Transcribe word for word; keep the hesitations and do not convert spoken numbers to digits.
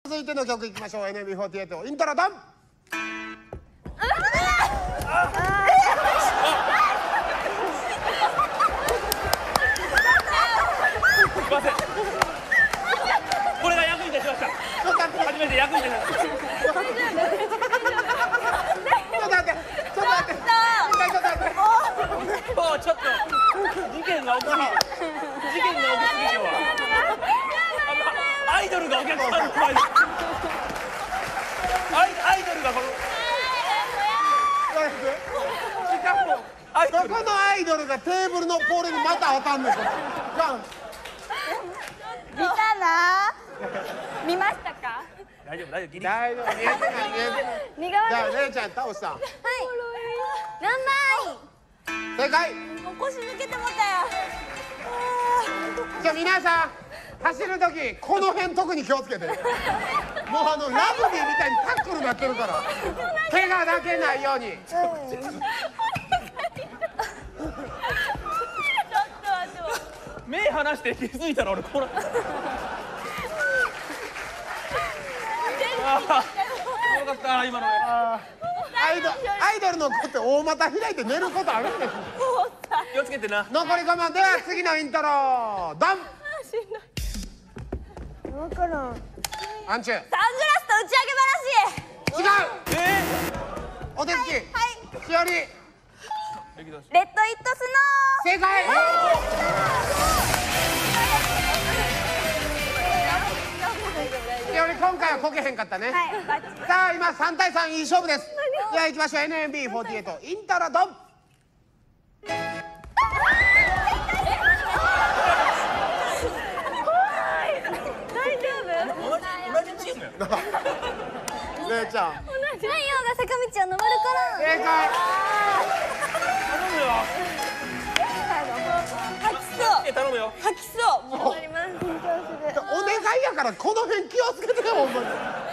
続いての曲いきましょう。 エヌエービーフォーティーエイト イントロドン。 すいません、これが役に立ちました。初めて役に立ちました。 ちょっと待ってちょっと待ってちょっと待ってもうちょっと事件が起きすぎ事件が起きすぎてはアイドルがお客さんの前でアイアイドルがこのしかもどこのアイドルがテーブルのポールにまた当たんねん。 見たな。見ましたか。 大丈夫大丈夫ギリ大丈夫、見えてない見えてない。 似顔絵。 じゃあレイちゃん倒した。 はい。何枚。 正解。 もう腰抜けてもたよ。 じゃあ皆さん走るときこの辺特に気をつけて。もうあのラグビーみたいにタックルになってるから怪我だけないように。 目離して気づいたら俺これああよかった今のアイドアイドルの子って大股開いて寝ることあるんです。 気をつけてな。 残りご問では次のイントロドン。 分からん。 アンチュサングラスと打ち上げ話。 違う。 えお手つき。 はい。 しおり。 ー、 レッドイットス正解。しおり今回はこけへんかったね。 ノー。はい。バッチリ。 さあ今さん対さんいい勝負です。では行きましょう。 エヌエービーフォーティーエイト イントロドン。 大丈夫。 同じ同じチームやレイちゃん。 太陽が坂道を登るから。 正解。 頼むよ吐きそう。 頼むよ。 吐きそう。もう。緊張する。 お願いやからこの辺気をつけてよほんまに。